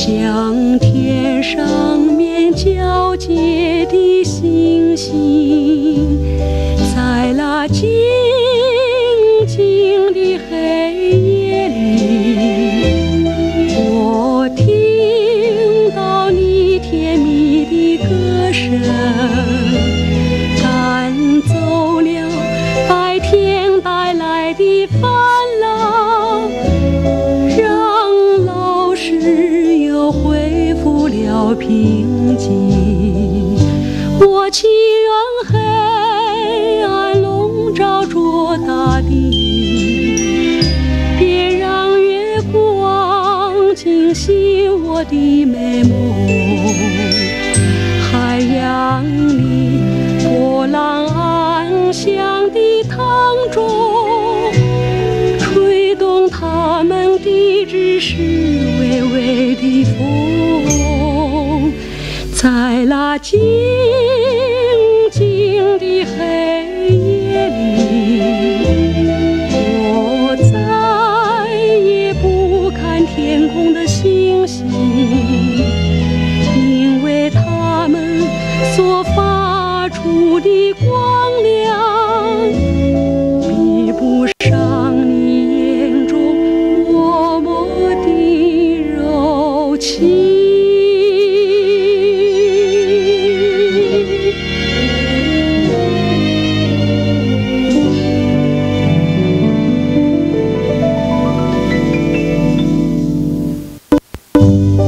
像天上面皎洁的星星，在那静静的黑夜里，我听到你甜蜜的歌声，赶走了白天带来的烦恼，让老师又恢复了平静。我情愿黑暗笼罩着大地，别让月光惊醒我的美梦。海洋里波浪安详地淌着，吹动它们的只是微微的风。在那静静的黑夜里，我再也不看天空的星星，因为它们所发出的光